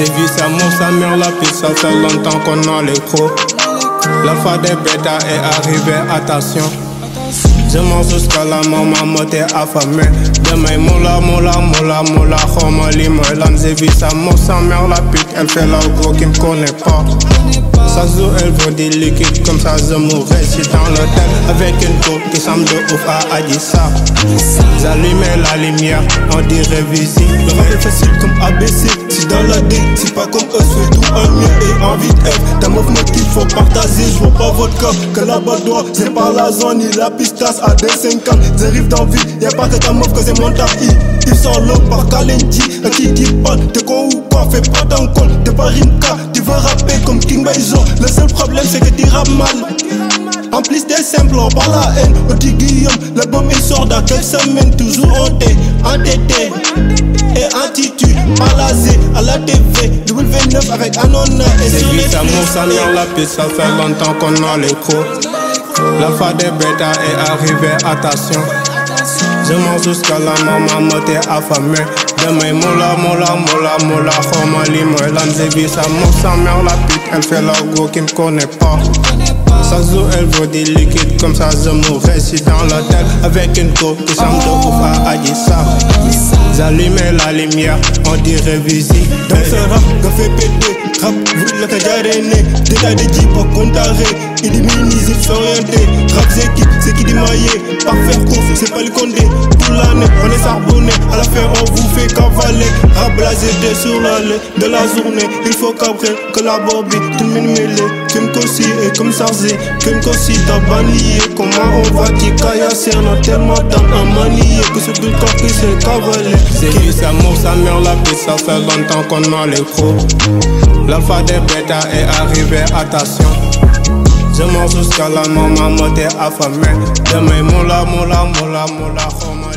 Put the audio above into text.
Zévi, ça monte, sa mère, la piste, ça fait longtemps qu'on a les crocs. L'alpha des bêtas est arrivé, attention. Je mange jusqu'à la mort, ma motte est affamée. Demain, moula, Roma, limo, l'âne, Zévi, ça monte, sa mère, la pute, elle fait la go qui me connaît pas. Ça joue, elle veut des liquides, comme ça je mourrais. Je suis dans l'hôtel avec une coupe qui semble de ouf à Adissa. J'allumais la lumière, on dirait visite. Le rap est facile comme ABC, si dans la D, c'est pas comme eux, fais tout en mieux et en vite F. T'as mouvement qu'il faut partager, je vois pas votre corps, que là-bas doit, c'est pas la zone, ni la pistache à des 50. J'arrive dans vie, y'a pas que ta meuf que c'est mon tahi. Ils sont là par Kalenji, à qui parle, t'es con ou quoi, fais pas ton compte, t'es pas Rimka, tu veux rapper comme King Baizo. Le seul problème c'est que tu rappes mal. En plus t'es simple, on parle la haine. Au petit Guillaume, l'album il sort dans quelques semaines. Toujours entêté et anti-tu. Par la Z, à la TV, W9 avec Anona et sur les ça monte, sa mère, la piste, ça fait longtemps qu'on a les crocs. L'alpha des bêtas est arrivé, attention. Je mange jusqu'à la mort, ma motte est affamée. Demain, moula, Roma, limo, l'âne, Zévi, ça monte, sa mère, la pute, elle fait la go qui me connaît pas. Ça joue, elle veut des liquides, comme ça je mourrais. Je suis dans l'hôtel avec une coupe qui semble de ouf à Adissa. J'allumais la lumière, on dirait visite. Dans ce rap, qu'on fait péter, rap, vous l'avez déjà rené. Détail de Jeep, pas contraré, il est mini, il s'orienter. Rap, c'est qui démaillé, par faire course, c'est pas le condé. Toute l'année, on est charbonné, à la fin on vous fait cavaler. Rap blasé sur l'allée de la journée, il faut qu'après que la bobby, tout le monde mêlé. Kim Kossi et comme Sarzi, Kim Kossi t'as bannié. Comment on va t'y caillasser, on a tellement temps à manier que c'est tout le corps qui s'est cavalé. Zévi, ça monte, sa mère, la piste, ça fait longtemps qu'on a les crocs. L'alpha des bêtas est arrivé, attention. Je mange jusqu'à la mort, ma motte est affamée. Demain, moula, Roma.